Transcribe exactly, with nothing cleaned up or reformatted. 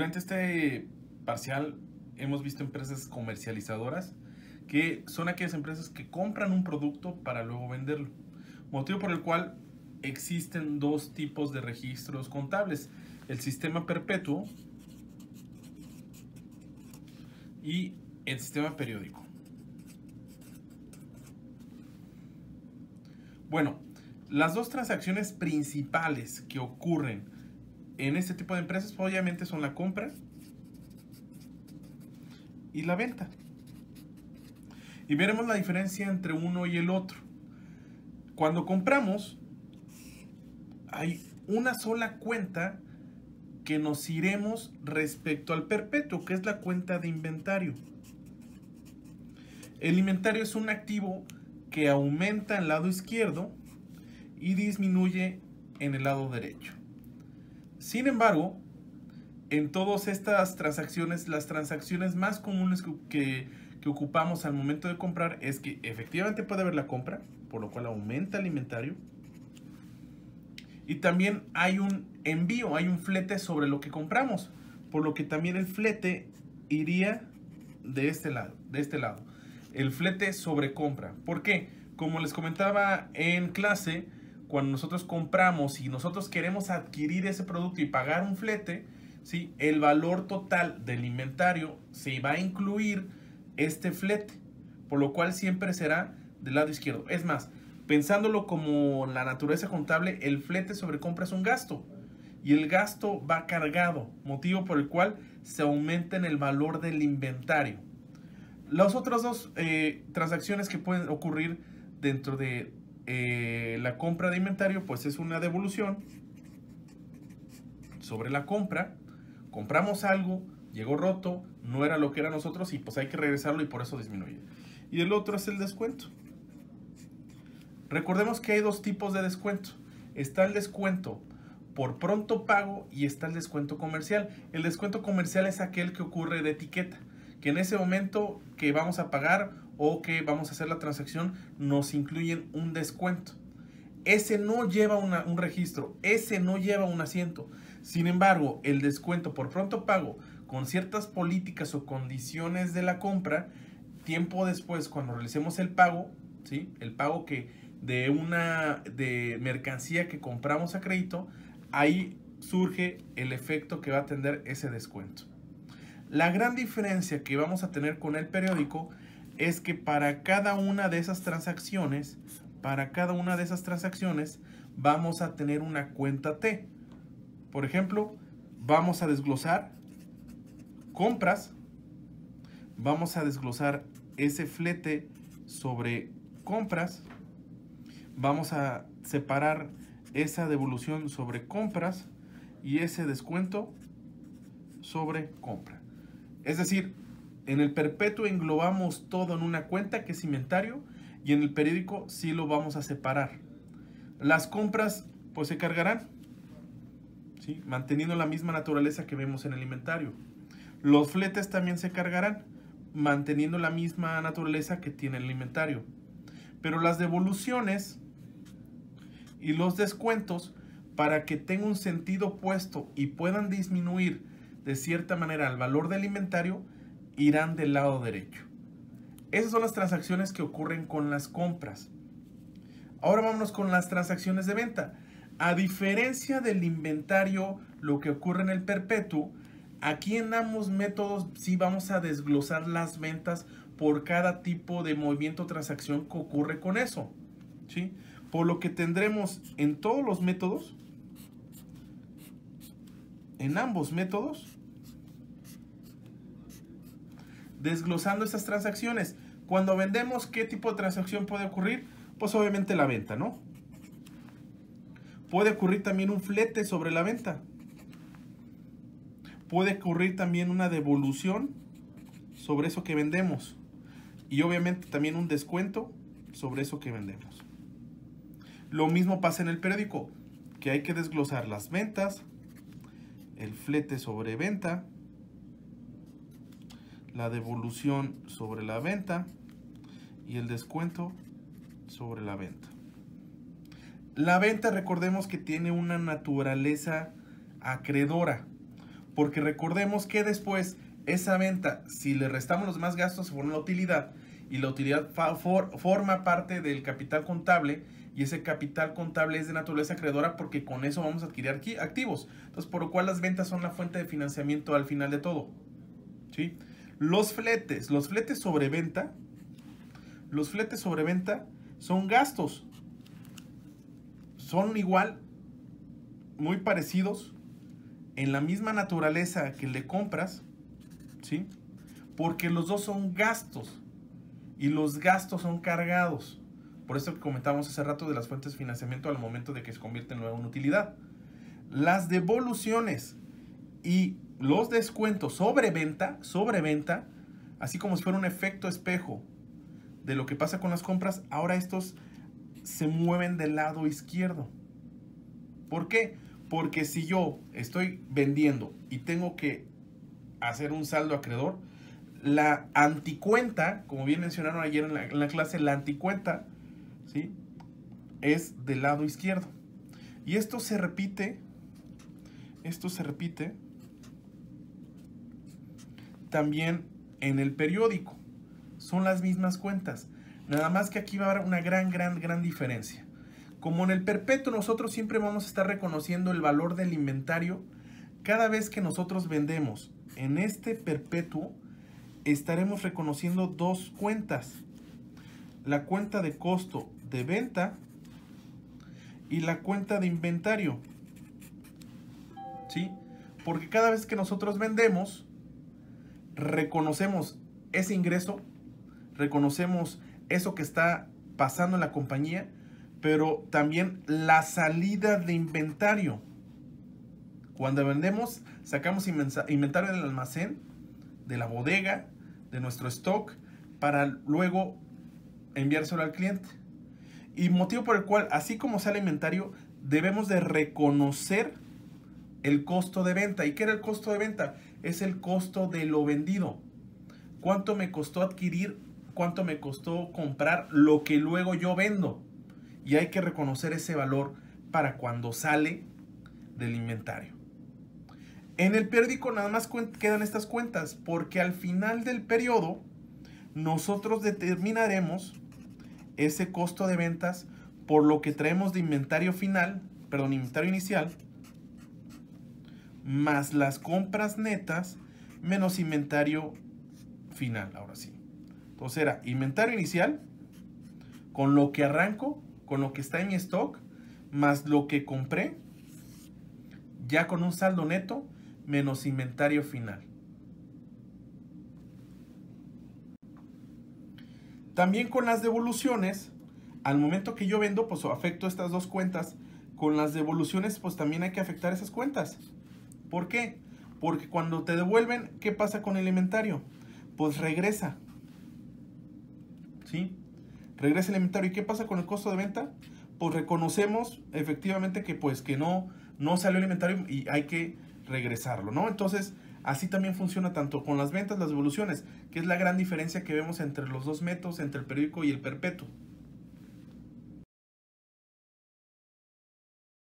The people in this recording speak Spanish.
Durante este parcial hemos visto empresas comercializadoras que son aquellas empresas que compran un producto para luego venderlo. Motivo por el cual existen dos tipos de registros contables: el sistema perpetuo y el sistema periódico. Bueno, las dos transacciones principales que ocurren en este tipo de empresas obviamente son la compra y la venta. Y veremos la diferencia entre uno y el otro. Cuando compramos, hay una sola cuenta que nos iremos respecto al perpetuo, que es la cuenta de inventario. El inventario es un activo que aumenta en el lado izquierdo y disminuye en el lado derecho. Sin embargo, en todas estas transacciones, las transacciones más comunes que, que, que ocupamos al momento de comprar es que efectivamente puede haber la compra, por lo cual aumenta el inventario. Y también hay un envío, hay un flete sobre lo que compramos, por lo que también el flete iría de este lado, de este lado. El flete sobre compra. ¿Por qué? Como les comentaba en clase, cuando nosotros compramos y nosotros queremos adquirir ese producto y pagar un flete, ¿sí?, el valor total del inventario se va a incluir este flete, por lo cual siempre será del lado izquierdo. Es más, pensándolo como la naturaleza contable, el flete sobre compra es un gasto y el gasto va cargado, motivo por el cual se aumenta en el valor del inventario. Las otras dos eh, transacciones que pueden ocurrir dentro de eh, la compra de inventario, pues es una devolución sobre la compra. Compramos algo, llegó roto, no era lo que era nosotros y pues hay que regresarlo y por eso disminuye. Y el otro es el descuento. Recordemos que hay dos tipos de descuento. Está el descuento por pronto pago y está el descuento comercial. El descuento comercial es aquel que ocurre de etiqueta, que en ese momento que vamos a pagar o que vamos a hacer la transacción nos incluyen un descuento. Ese no lleva una, un registro, ese no lleva un asiento. Sin embargo, el descuento por pronto pago con ciertas políticas o condiciones de la compra, tiempo después cuando realicemos el pago, ¿sí?, el pago que de una de mercancía que compramos a crédito, ahí surge el efecto que va a tener ese descuento. La gran diferencia que vamos a tener con el periódico es que para cada una de esas transacciones, para cada una de esas transacciones vamos a tener una cuenta T. Por ejemplo, vamos a desglosar compras, vamos a desglosar ese flete sobre compras, vamos a separar esa devolución sobre compras y ese descuento sobre compra. Es decir, en el perpetuo englobamos todo en una cuenta que es inventario y en el periódico sí lo vamos a separar. Las compras pues se cargarán, ¿sí?, manteniendo la misma naturaleza que vemos en el inventario. Los fletes también se cargarán, manteniendo la misma naturaleza que tiene el inventario. Pero las devoluciones y los descuentos, para que tenga un sentido opuesto y puedan disminuir de cierta manera el valor del inventario, irán del lado derecho. Esas son las transacciones que ocurren con las compras. Ahora vámonos con las transacciones de venta. A diferencia del inventario, lo que ocurre en el perpetuo, aquí en ambos métodos sí vamos a desglosar las ventas por cada tipo de movimiento o transacción que ocurre con eso, ¿sí? Por lo que tendremos en todos los métodos, en ambos métodos, desglosando estas transacciones. Cuando vendemos, ¿qué tipo de transacción puede ocurrir? Pues obviamente la venta, ¿no? Puede ocurrir también un flete sobre la venta. Puede ocurrir también una devolución sobre eso que vendemos. Y obviamente también un descuento sobre eso que vendemos. Lo mismo pasa en el periódico, que hay que desglosar las ventas, el flete sobre venta, la devolución sobre la venta y el descuento sobre la venta. La venta, recordemos que tiene una naturaleza acreedora, Porque recordemos que después esa venta, si le restamos los demás gastos, se forma la utilidad. Y la utilidad for, forma parte del capital contable. Y ese capital contable es de naturaleza acreedora porque con eso vamos a adquirir activos. Entonces, por lo cual las ventas son la fuente de financiamiento al final de todo. ¿Sí? Los fletes, los fletes sobre venta, los fletes sobre venta son gastos. Son igual, muy parecidos, en la misma naturaleza que el de compras, ¿sí? Porque los dos son gastos y los gastos son cargados. Por eso que comentamos hace rato de las fuentes de financiamiento al momento de que se convierten luego en utilidad. Las devoluciones y los descuentos sobre venta, sobre venta, así como si fuera un efecto espejo de lo que pasa con las compras, ahora estos se mueven del lado izquierdo. ¿Por qué? Porque si yo estoy vendiendo y tengo que hacer un saldo acreedor, la anticuenta, como bien mencionaron ayer en la, en la clase, la anticuenta, ¿sí?, es del lado izquierdo. Y esto se repite, esto se repite también en el periódico. Son las mismas cuentas. Nada más que aquí va a haber una gran, gran, gran diferencia. Como en el perpetuo nosotros siempre vamos a estar reconociendo el valor del inventario, cada vez que nosotros vendemos en este perpetuo, estaremos reconociendo dos cuentas. La cuenta de costo de venta y la cuenta de inventario. ¿Sí? Porque cada vez que nosotros vendemos, reconocemos ese ingreso, reconocemos eso que está pasando en la compañía, pero también la salida de inventario. Cuando vendemos, sacamos inventario del almacén, de la bodega, de nuestro stock, para luego enviárselo al cliente. Y motivo por el cual, así como sale inventario, debemos de reconocer el costo de venta. ¿Y qué era el costo de venta? Es el costo de lo vendido. ¿Cuánto me costó adquirir? ¿Cuánto me costó comprar lo que luego yo vendo? Y hay que reconocer ese valor para cuando sale del inventario. En el periódico nada más quedan estas cuentas, porque al final del periodo nosotros determinaremos ese costo de ventas por lo que traemos de inventario final, perdón, inventario inicial, más las compras netas, menos inventario final, ahora sí. Entonces era inventario inicial, con lo que arranco, con lo que está en mi stock, más lo que compré, ya con un saldo neto, menos inventario final. También con las devoluciones, al momento que yo vendo, pues afecto estas dos cuentas. Con las devoluciones, pues también hay que afectar esas cuentas. ¿Por qué? Porque cuando te devuelven, ¿qué pasa con el inventario? Pues regresa. ¿Sí? Regresa el inventario. ¿Y qué pasa con el costo de venta? Pues reconocemos efectivamente que pues que no, no salió el inventario y hay que regresarlo, ¿no? Entonces, así también funciona tanto con las ventas, las devoluciones, que es la gran diferencia que vemos entre los dos métodos, entre el periódico y el perpetuo.